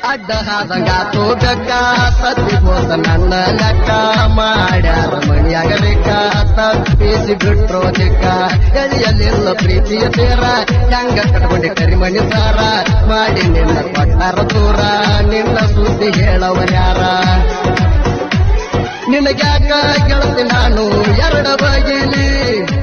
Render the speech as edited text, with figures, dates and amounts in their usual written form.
ಅಡ್ಡ ಹಾದಂಗಾತು ಬೆಕ್ಕ ಸತ್ತಿ ಹೋದ ನನ್ನ ಲೆಕ್ಕ ಮಾಡ್ಯಾರ ಮಣಿಯಾಗಬೇಕ ತಪ್ಪಿಸಿ ಬಿಟ್ರೋ ಚಿಕ್ಕ ಎಳಿಯಲಿಲ್ಲ ಪ್ರೀತಿಯ ಸೇರ ಹೆಂಗ ಕಟ್ಕೊಂಡೆ ಕರಿಮಣಿ ಸಾರ ಮಾಡಿ ನಿನ್ನ ಕೊಟ್ಟಾರ ದೂರ ನಿನ್ನ ಸುದ್ದಿ ಹೇಳವರ್ಯಾರ ನಿನಗ್ಯಾಕ ಗೆಳತಿ ನಾನು ಎರಡ ಬಗಿಲಿ